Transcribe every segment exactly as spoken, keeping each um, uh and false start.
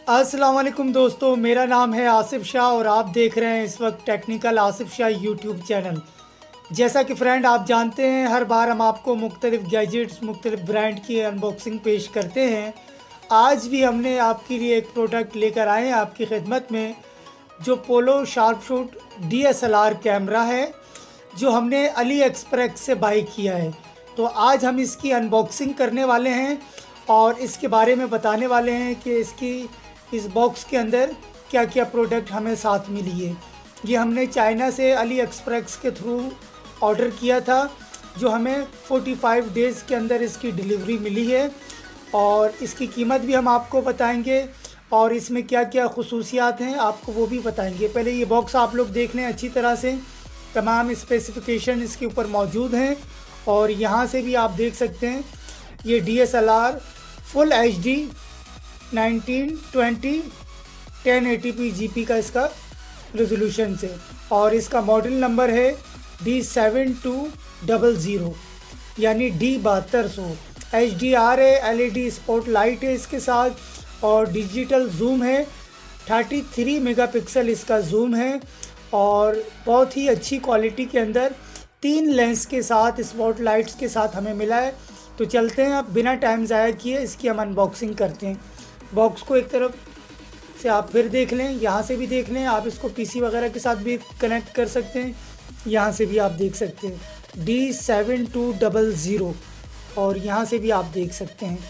अस्सलाम वालेकुम दोस्तों, मेरा नाम है आसिफ शाह और आप देख रहे हैं इस वक्त technical Asif Shah YouTube channel. जैसा कि फ्रेंड आप जानते हैं, हर बार हम आपको मुख्तलिफ गैजेट्स, मुख्तलिफ ब्रांड की अनबॉक्सिंग पेश करते हैं। आज भी हमने आपके लिए एक प्रोडक्ट लेकर आए हैं आपकी खिदमत में, जो Polo sharpshoot D S L R camera है, जो हमने अली एक्सप्रेस से बाई किया है। तो आज हम इसकी अनबॉक्सिंग करने वाले हैं और इसके बारे में बताने वाले हैं कि इसकी इस बॉक्स के अंदर क्या क्या प्रोडक्ट हमें साथ मिली है। ये हमने चाइना से अली एक्सप्रेस के थ्रू ऑर्डर किया था, जो हमें पैंतालीस डेज़ के अंदर इसकी डिलीवरी मिली है और इसकी कीमत भी हम आपको बताएंगे और इसमें क्या क्या खुसूसियात हैं आपको वो भी बताएंगे। पहले ये बॉक्स आप लोग देख लें अच्छी तरह से, तमाम स्पेसिफिकेशन इसके ऊपर मौजूद हैं और यहाँ से भी आप देख सकते हैं ये D S L R full H D nineteen twenty ten eighty P G P का इसका रेजोल्यूशन से, और इसका मॉडल नंबर है D seven two double zero यानी डी बहत्तर सौ। एच डी आर है, L E D spot light है इसके साथ और डिजिटल जूम है, तैंतीस मेगापिक्सल इसका जूम है और बहुत ही अच्छी क्वालिटी के अंदर तीन लेंस के साथ स्पॉट लाइट्स के साथ हमें मिला है। तो चलते हैं, अब बिना टाइम ज़ाया किए इसकी हम अनबॉक्सिंग करते हैं। बॉक्स को एक तरफ से आप फिर देख लें, यहाँ से भी देख लें, आप इसको पीसी वगैरह के साथ भी कनेक्ट कर सकते हैं, यहाँ से भी आप देख सकते हैं D seven two double zero और यहाँ से भी आप देख सकते हैं।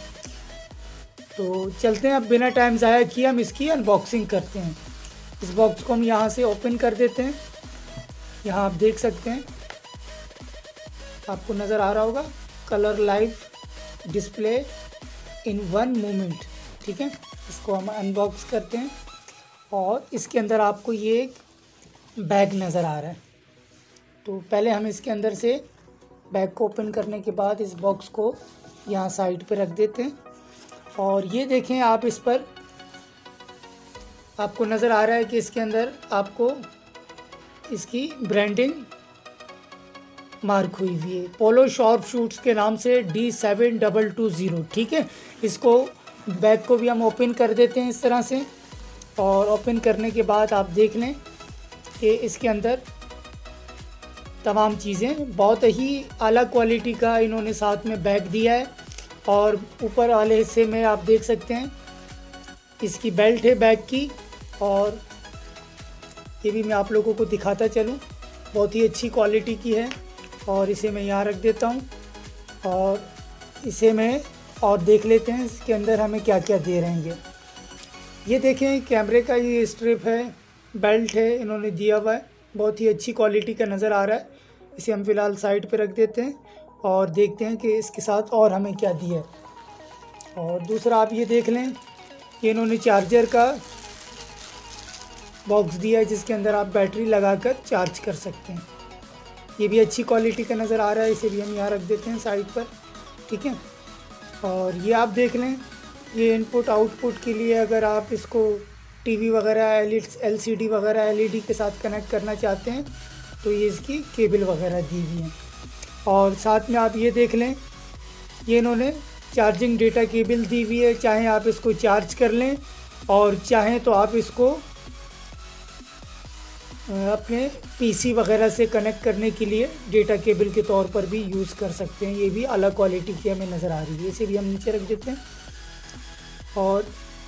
तो चलते हैं, अब बिना टाइम ज़ाया किए हम इसकी अनबॉक्सिंग करते हैं। इस बॉक्स को हम यहाँ से ओपन कर देते हैं। यहाँ आप देख सकते हैं, आपको नज़र आ रहा होगा colour live display in one moment. ठीक है, इसको हम अनबॉक्स करते हैं और इसके अंदर आपको ये एक बैग नज़र आ रहा है। तो पहले हम इसके अंदर से बैग को ओपन करने के बाद इस बॉक्स को यहाँ साइड पे रख देते हैं और ये देखें आप, इस पर आपको नज़र आ रहा है कि इसके अंदर आपको इसकी ब्रांडिंग मार्क हुई हुई है, पोलो शार्पशूट्स के नाम से D seven double two zero. ठीक है, इसको बैग को भी हम ओपन कर देते हैं इस तरह से और ओपन करने के बाद आप देख लें कि इसके अंदर तमाम चीज़ें, बहुत ही आला क्वालिटी का इन्होंने साथ में बैग दिया है और ऊपर वाले हिस्से में आप देख सकते हैं इसकी बेल्ट है बैग की, और ये भी मैं आप लोगों को दिखाता चलूँ, बहुत ही अच्छी क्वालिटी की है। और इसे मैं यहाँ रख देता हूँ और इसे मैं और देख लेते हैं इसके अंदर हमें क्या क्या दे रहे हैं। ये ये देखें कैमरे का ये स्ट्रिप है, बेल्ट है, इन्होंने दिया हुआ है, बहुत ही अच्छी क्वालिटी का नज़र आ रहा है। इसे हम फ़िलहाल साइड पे रख देते हैं और देखते हैं कि इसके साथ और हमें क्या दिया है। और दूसरा आप ये देख लें कि इन्होंने चार्जर का बॉक्स दिया है जिसके अंदर आप बैटरी लगाकर चार्ज कर सकते हैं। ये भी अच्छी क्वालिटी का नज़र आ रहा है, इसे भी हम यहाँ रख देते हैं साइड पर। ठीक है, और ये आप देख लें, ये इनपुट आउटपुट के लिए अगर आप इसको टीवी वगैरह, एल सी डी वगैरह, एल ई डी के साथ कनेक्ट करना चाहते हैं तो ये इसकी केबल वगैरह दी हुई हैं। और साथ में आप ये देख लें, ये इन्होंने चार्जिंग डेटा केबल दी हुई है, चाहे आप इसको चार्ज कर लें और चाहें तो आप इसको अपने पीसी वगैरह से कनेक्ट करने के लिए डेटा केबल के तौर पर भी यूज़ कर सकते हैं। ये भी अलग क्वालिटी की हमें नज़र आ रही है, इसे भी हम नीचे रख देते हैं। और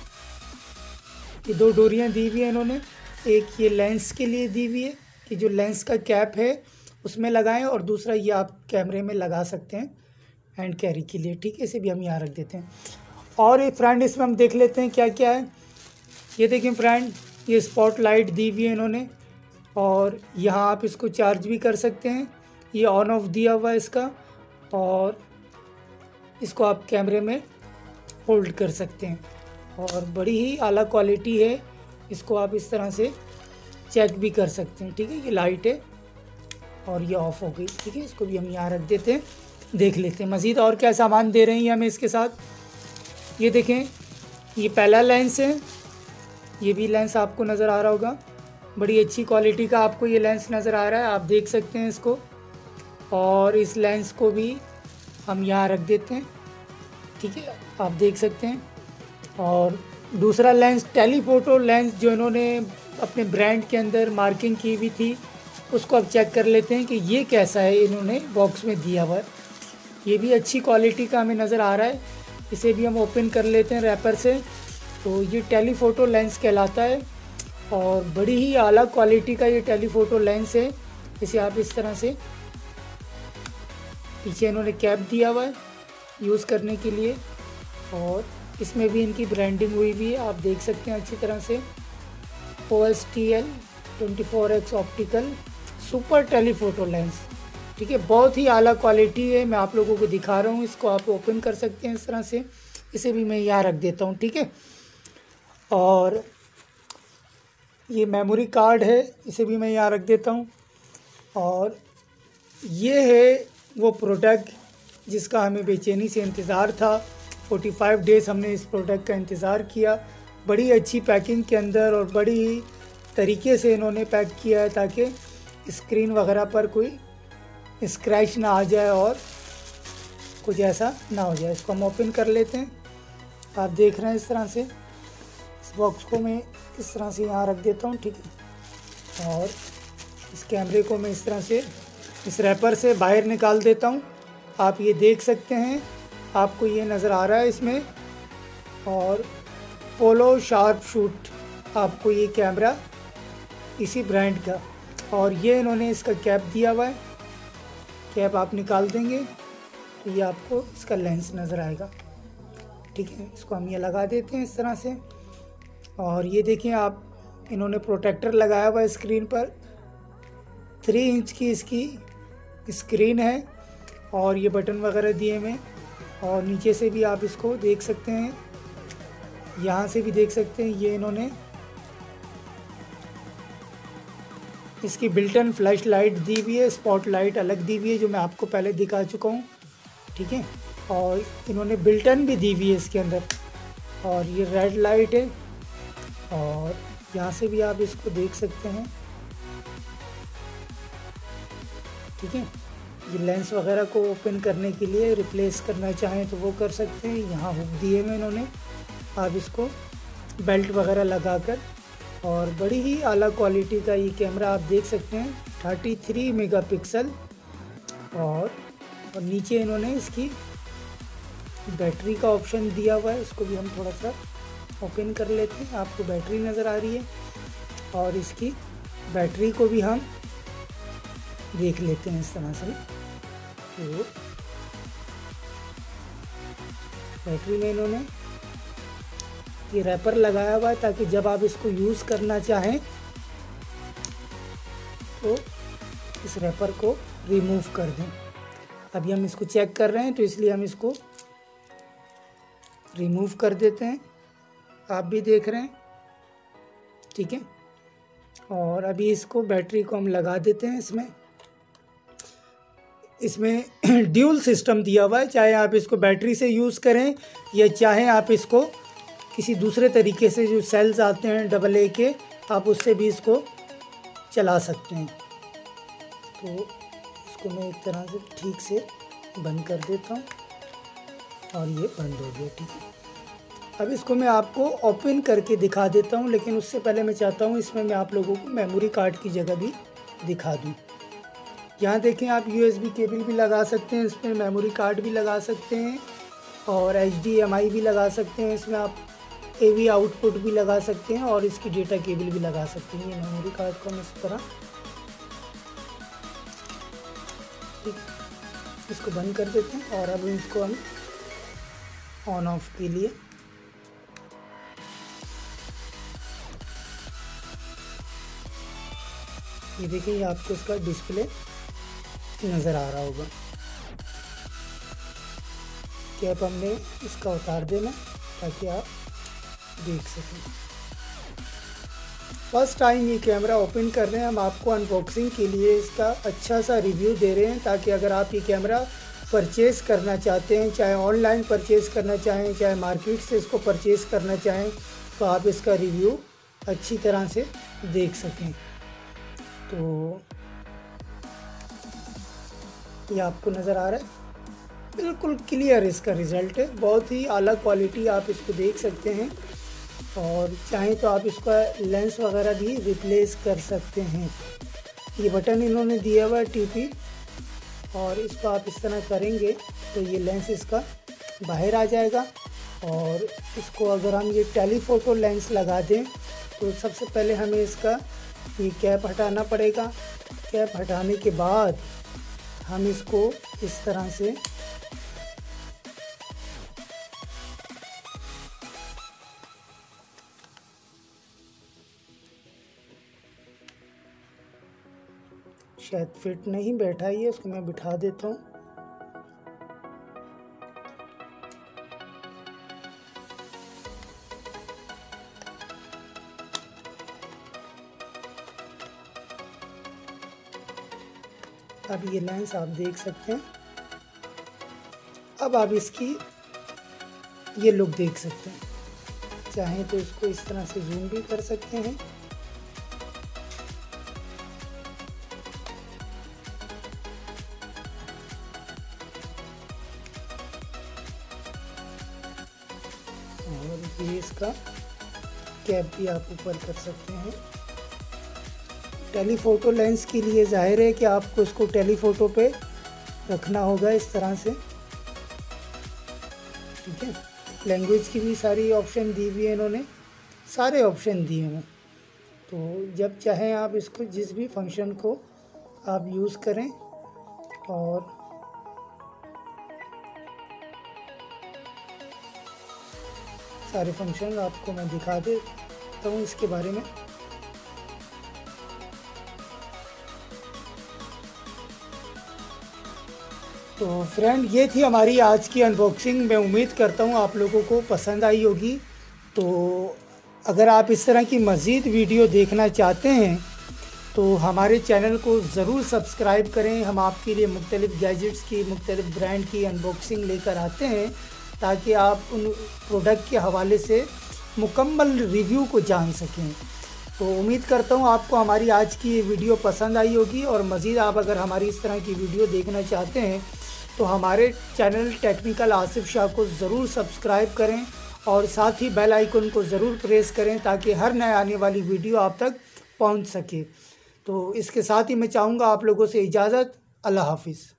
ये दो डोरियां दी हुई हैं इन्होंने, एक ये लेंस के लिए दी हुई है कि जो लेंस का कैप है उसमें लगाएं, और दूसरा ये आप कैमरे में लगा सकते हैं हैंड कैरी के लिए। ठीक है, इसे भी हम यहाँ रख देते हैं। और ये फ्रेंड इसमें हम देख लेते हैं क्या क्या है। ये देखें फ्रेंड, ये स्पॉट लाइट दी हुई है इन्होंने और यहाँ आप इसको चार्ज भी कर सकते हैं, ये ऑन ऑफ दिया हुआ है इसका, और इसको आप कैमरे में होल्ड कर सकते हैं और बड़ी ही आला क्वालिटी है। इसको आप इस तरह से चेक भी कर सकते हैं। ठीक है, ये लाइट है और ये ऑफ हो गई। ठीक है, इसको भी हम यहाँ रख देते हैं, देख लेते हैं मज़ीद और क्या सामान दे रहे हैं हमें इसके साथ। ये देखें, ये पहला लेंस है, ये भी लेंस आपको नज़र आ रहा होगा, बड़ी अच्छी क्वालिटी का आपको ये लेंस नज़र आ रहा है, आप देख सकते हैं इसको। और इस लेंस को भी हम यहाँ रख देते हैं। ठीक है, आप देख सकते हैं। और दूसरा लेंस टेलीफोटो लेंस जो इन्होंने अपने ब्रांड के अंदर मार्किंग की हुई थी, उसको अब चेक कर लेते हैं कि ये कैसा है, इन्होंने बॉक्स में दिया हुआ है। ये भी अच्छी क्वालिटी का हमें नज़र आ रहा है। इसे भी हम ओपन कर लेते हैं रैपर से। तो ये टेलीफोटो लेंस कहलाता है और बड़ी ही आला क्वालिटी का ये टेलीफोटो लेंस है। इसे आप इस तरह से, पीछे इन्होंने कैप दिया हुआ है यूज़ करने के लिए और इसमें भी इनकी ब्रांडिंग हुई हुई है, आप देख सकते हैं अच्छी तरह से। O S T L twenty four X optical super telephoto lens, ठीक है, बहुत ही आला क्वालिटी है। मैं आप लोगों को दिखा रहा हूँ, इसको आप ओपन कर सकते हैं इस तरह से। इसे भी मैं यहाँ रख देता हूँ, ठीक है। और ये मेमोरी कार्ड है, इसे भी मैं यहाँ रख देता हूँ। और ये है वो प्रोडक्ट जिसका हमें बेचैनी से इंतज़ार था। पैंतालीस डेज़ हमने इस प्रोडक्ट का इंतज़ार किया। बड़ी अच्छी पैकिंग के अंदर और बड़ी तरीके से इन्होंने पैक किया है ताकि स्क्रीन वगैरह पर कोई स्क्रैच ना आ जाए और कुछ ऐसा ना हो जाए। इसको हम ओपन कर लेते हैं। आप देख रहे हैं इस तरह से। इस बॉक्स को मैं इस तरह से यहाँ रख देता हूँ, ठीक है। और इस कैमरे को मैं इस तरह से इस रैपर से बाहर निकाल देता हूँ। आप ये देख सकते हैं, आपको ये नज़र आ रहा है इसमें। और पोलो शार्प शूट, आपको ये कैमरा इसी ब्रांड का, और ये इन्होंने इसका कैप दिया हुआ है। कैप आप निकाल देंगे तो ये आपको इसका लेंस नज़र आएगा, ठीक है। इसको हम ये लगा देते हैं इस तरह से। और ये देखें आप, इन्होंने प्रोटेक्टर लगाया हुआ है स्क्रीन पर। थ्री इंच की इसकी स्क्रीन है और ये बटन वगैरह दिए हुए। और नीचे से भी आप इसको देख सकते हैं, यहाँ से भी देख सकते हैं। ये इन्होंने इसकी बिल्टन फ्लैश लाइट दी हुई है, स्पॉट लाइट अलग दी हुई है जो मैं आपको पहले दिखा चुका हूँ, ठीक है। और इन्होंने बिल्टन भी दी हुई है इसके अंदर। और ये रेड लाइट है और यहाँ से भी आप इसको देख सकते हैं, ठीक है। ये लेंस वगैरह को ओपन करने के लिए रिप्लेस करना चाहें तो वो कर सकते हैं। यहाँ हुक दिए हुए इन्होंने, आप इसको बेल्ट वगैरह लगाकर। और बड़ी ही आला क्वालिटी का ये कैमरा आप देख सकते हैं, तैंतीस मेगापिक्सल। और और नीचे इन्होंने इसकी बैटरी का ऑप्शन दिया हुआ है। इसको भी हम थोड़ा सा ओपन कर लेते हैं, आपको बैटरी नज़र आ रही है। और इसकी बैटरी को भी हम देख लेते हैं इस तरह से। तो बैटरी में इन्होंने ये रैपर लगाया हुआ है ताकि जब आप इसको यूज़ करना चाहें तो इस रैपर को रिमूव कर दें। अभी हम इसको चेक कर रहे हैं तो इसलिए हम इसको रिमूव कर देते हैं। आप भी देख रहे हैं, ठीक है। और अभी इसको बैटरी को हम लगा देते हैं। इसमें इसमें ड्यूल सिस्टम दिया हुआ है, चाहे आप इसको बैटरी से यूज़ करें या चाहे आप इसको किसी दूसरे तरीके से, जो सेल्स आते हैं डबल ए के, आप उससे भी इसको चला सकते हैं। तो इसको मैं एक तरह से ठीक से बंद कर देता हूँ और ये बंद हो गया, ठीक है। अब इसको मैं आपको ओपन करके दिखा देता हूँ, लेकिन उससे पहले मैं चाहता हूँ इसमें मैं आप लोगों को मेमोरी कार्ड की जगह भी दिखा दूँ। यहाँ देखें, आप यूएसबी केबल भी लगा सकते हैं, इसमें मेमोरी कार्ड भी लगा सकते हैं और एचडीएमआई भी लगा सकते हैं। इसमें आप एवी आउटपुट भी लगा सकते हैं और इसकी डेटा केबल भी लगा सकते हैं। ये मेमोरी कार्ड को हम इस तरह, ठीक, इसको बंद कर देते हैं। और अब इसको हम ऑन ऑफ के लिए ये देखिए, ये आपको इसका डिस्प्ले नज़र आ रहा होगा। कैप हमने इसका उतार देना ताकि आप देख सकें। फर्स्ट टाइम ये कैमरा ओपन कर रहे हैं हम, आपको अनबॉक्सिंग के लिए इसका अच्छा सा रिव्यू दे रहे हैं ताकि अगर आप ये कैमरा परचेज़ करना चाहते हैं, चाहे ऑनलाइन परचेज़ करना चाहें, चाहे मार्केट से इसको परचेज़ करना चाहें, तो आप इसका रिव्यू अच्छी तरह से देख सकें। तो ये आपको नज़र आ रहा है, बिल्कुल क्लियर इसका रिज़ल्ट है, बहुत ही आला क्वालिटी, आप इसको देख सकते हैं। और चाहें तो आप इसका लेंस वगैरह भी रिप्लेस कर सकते हैं। ये बटन इन्होंने दिया हुआ है टीपी, और इसको आप इस तरह करेंगे तो ये लेंस इसका बाहर आ जाएगा। और इसको अगर हम ये टेलीफोटो लेंस लगा दें तो सबसे पहले हमें इसका ये कैप हटाना पड़ेगा। कैप हटाने के बाद हम इसको इस तरह से शायद फिट नहीं बैठा, ही है उसको मैं बिठा देता हूँ। अब ये लेंस आप देख सकते हैं। अब आप इसकी ये लुक देख सकते हैं। चाहें तो इसको इस तरह से जूम भी कर सकते हैं। और ये इसका कैप भी आप ऊपर कर सकते हैं। टेलीफोटो लेंस के लिए जाहिर है कि आपको इसको टेलीफोटो पे रखना होगा इस तरह से, ठीक है। लैंग्वेज की भी सारी ऑप्शन दी हुई है इन्होंने, सारे ऑप्शन दिए हैं। तो जब चाहें आप इसको जिस भी फंक्शन को आप यूज़ करें। और सारे फंक्शन आपको मैं दिखा देता हूँ इसके बारे में। तो फ्रेंड, ये थी हमारी आज की अनबॉक्सिंग। मैं उम्मीद करता हूँ आप लोगों को पसंद आई होगी। तो अगर आप इस तरह की मज़ीद वीडियो देखना चाहते हैं तो हमारे चैनल को ज़रूर सब्सक्राइब करें। हम आपके लिए मुख्तलिफ़ गैजेट्स की, मुख्तलिफ़ ब्रांड की अनबॉक्सिंग लेकर आते हैं ताकि आप उन प्रोडक्ट के हवाले से मुकम्मल रिव्यू को जान सकें। तो उम्मीद करता हूँ आपको हमारी आज की ये वीडियो पसंद आई होगी। और मज़ीद आप अगर हमारी इस तरह की वीडियो देखना चाहते हैं तो हमारे चैनल टेक्निकल आसिफ शाह को ज़रूर सब्सक्राइब करें और साथ ही बेल आइकन को ज़रूर प्रेस करें ताकि हर नए आने वाली वीडियो आप तक पहुंच सके। तो इसके साथ ही मैं चाहूँगा आप लोगों से इजाज़त। अल्लाह हाफिज़।